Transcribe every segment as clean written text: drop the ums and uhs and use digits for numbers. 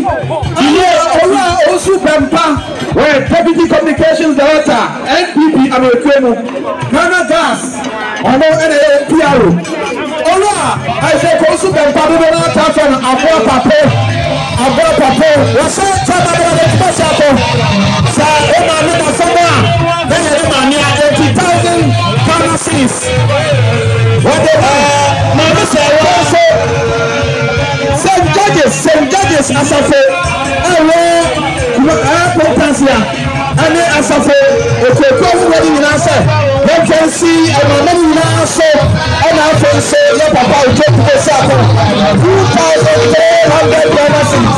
Also Bempa, where Deputy Communications Director, NPP Americano, Ghana Gas, Ono NPRO. Ola, I say also Bempa, we don't have to avoid Papa, what's up, so, Emma, then you near 80,000 Ghana cedis. What the St. Judges, as I say, Potencia, and then as I say, if you come ready in answer, you can see a man in answer, and I can say, your papa will take the circle 2,300 Ghana cedis.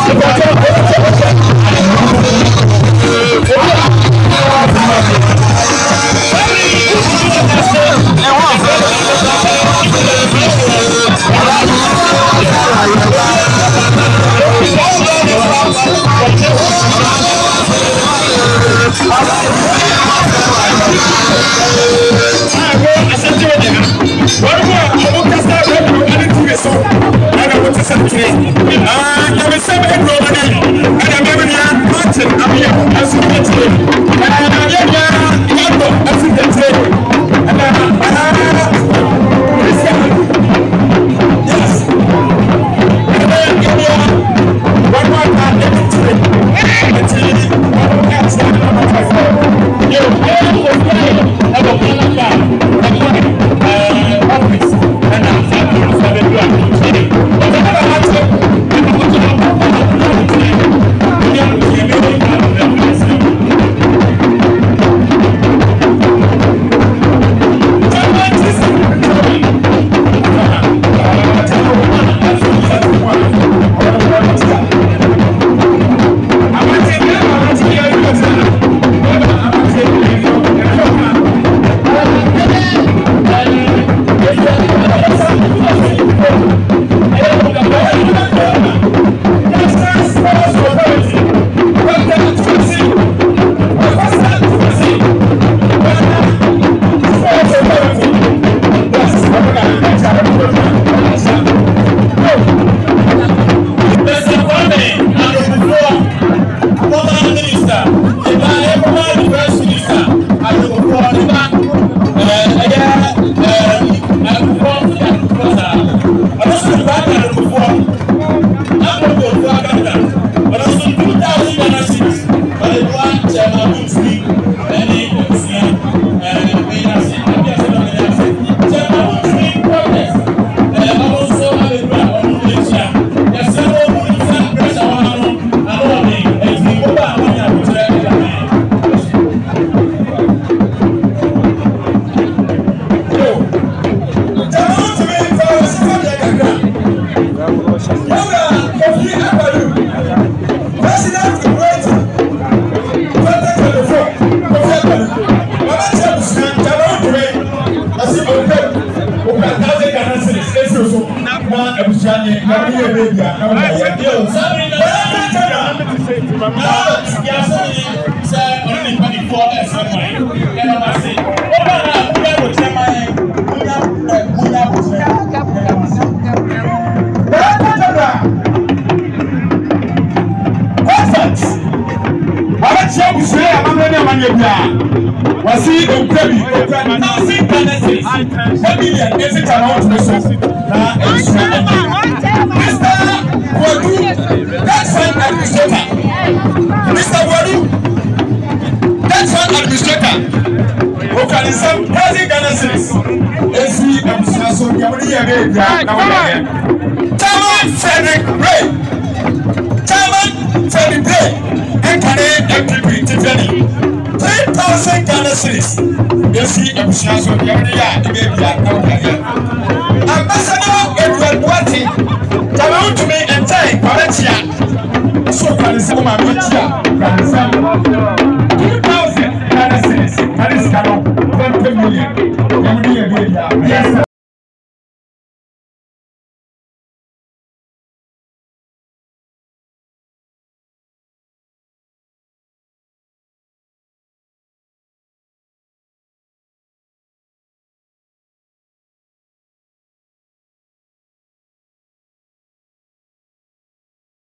Wontumi and time, Valencia. So can you say, my